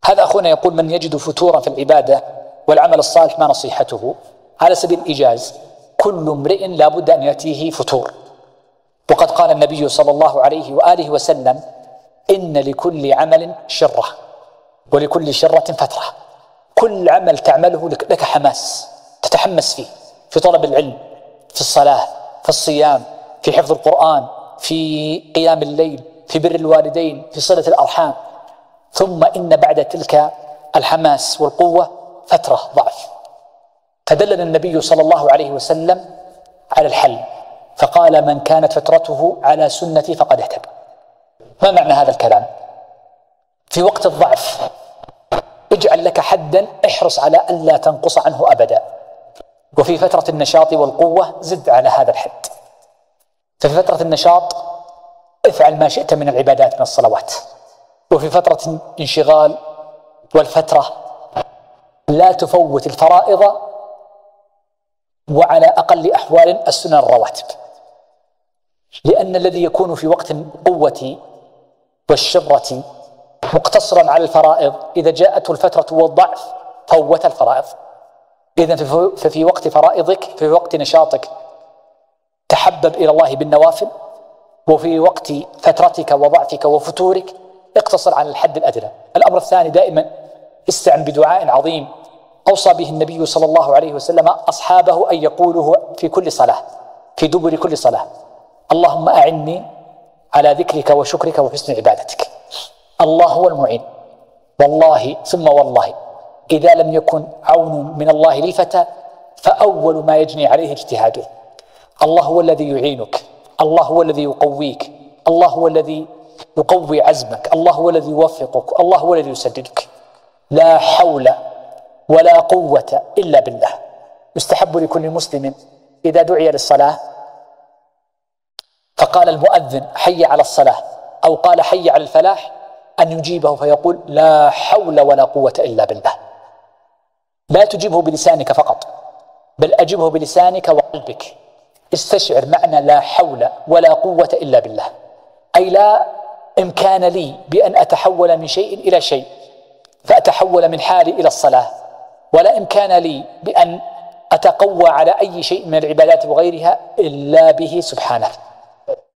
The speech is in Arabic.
هذا أخونا يقول: من يجد فتورا في العبادة والعمل الصالح ما نصيحته؟ على سبيل الإيجاز: كل امرئ لا بد أن يأتيه فتور، وقد قال النبي صلى الله عليه وآله وسلم: إن لكل عمل شرة ولكل شرة فترة. كل عمل تعمله لك حماس تتحمس فيه، في طلب العلم، في الصلاة، في الصيام، في حفظ القرآن، في قيام الليل، في بر الوالدين، في صلة الأرحام. ثم إن بعد تلك الحماس والقوة فترة ضعف. فدلنا النبي صلى الله عليه وسلم على الحل، فقال: من كانت فترته على سنتي فقد اهتدى. ما معنى هذا الكلام؟ في وقت الضعف اجعل لك حدا، احرص على ألا تنقص عنه أبدا. وفي فترة النشاط والقوة زد على هذا الحد. ففي فترة النشاط افعل ما شئت من العبادات من الصلوات، وفي فترة الانشغال والفترة لا تفوت الفرائض، وعلى أقل أحوال السنن الرواتب، لأن الذي يكون في وقت القوة والشرة مقتصرا على الفرائض إذا جاءته الفترة والضعف فوت الفرائض. إذن ففي وقت فرائضك، في وقت نشاطك، تحبب إلى الله بالنوافل، وفي وقت فترتك وضعفك وفتورك اقتصر على الحد الأدنى. الأمر الثاني: دائما استعن بدعاء عظيم أوصى به النبي صلى الله عليه وسلم أصحابه أن يقوله في كل صلاة، في دبر كل صلاة: اللهم أعني على ذكرك وشكرك وحسن عبادتك. الله هو المعين، والله ثم والله إذا لم يكن عون من الله لي فتى فأول ما يجني عليه اجتهاده. الله هو الذي يعينك، الله هو الذي يقويك، الله هو الذي يقوي عزمك، الله هو الذي يوفقك، الله هو الذي يسددك. لا حول ولا قوة إلا بالله. يستحب لكل مسلم إذا دعي للصلاة فقال المؤذن: حي على الصلاة، أو قال: حي على الفلاح، أن يجيبه فيقول: لا حول ولا قوة إلا بالله. لا تجيبه بلسانك فقط، بل أجبه بلسانك وقلبك. استشعر معنى لا حول ولا قوة إلا بالله، أي لا إمكان لي بأن أتحول من شيء إلى شيء فأتحول من حالي إلى الصلاة، ولا إمكان لي بأن أتقوى على أي شيء من العبادات وغيرها إلا به سبحانه.